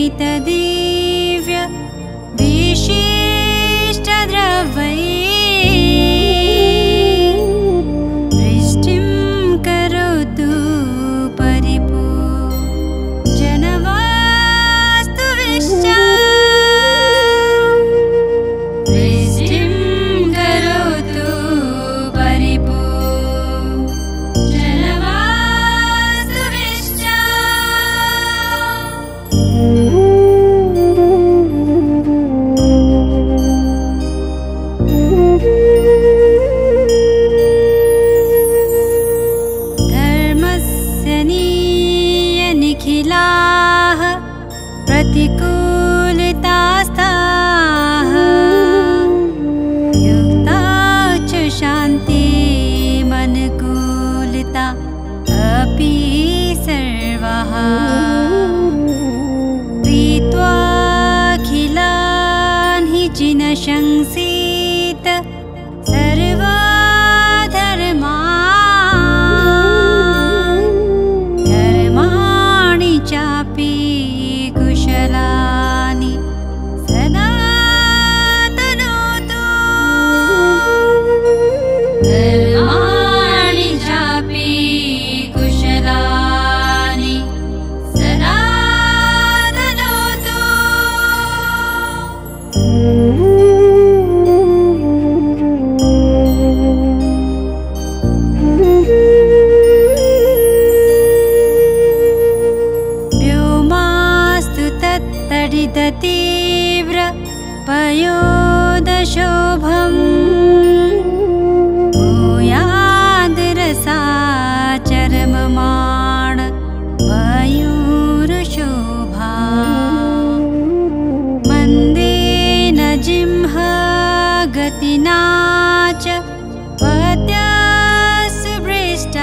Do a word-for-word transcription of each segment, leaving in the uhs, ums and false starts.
दिव्य विशिष्ट द्रव्यै वृष्टिं करोतु परिपू जनवास्तुविश्च वृष्टिं करोतु परिपू जनवास्तुविश्च धर्मस्य नियनिखिलाः प्रतिकूलतास्ताः युक्ता च शान्तिमनुकूलता अपि सर्वाः प्रीत्वाखिलान् हि जिनशंसीत सर्वा धर्मान् धर्माणि चापि कुशलानि सदा तनोतु धर्माणि चापि कुशलानि सदा तनोतु व्योमास्तु तत्तडिततीव्र पयोदशोभम् भूयाद्रसा चर्ममाण मयूरशोभा मन्देन जिह्म गतिना च पद्यसुभृष्टा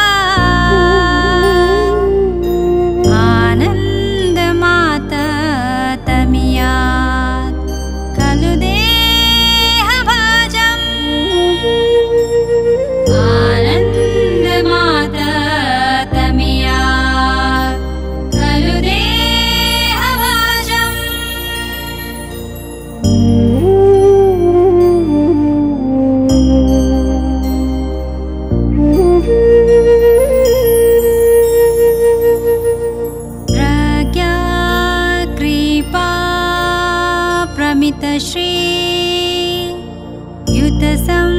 आनन्दमाततमियात् खलु देहभाजम् आनन्दमाततमियात् खलु देहभाजम् प्रज्ञा कृपा प्रमितश्री युतसं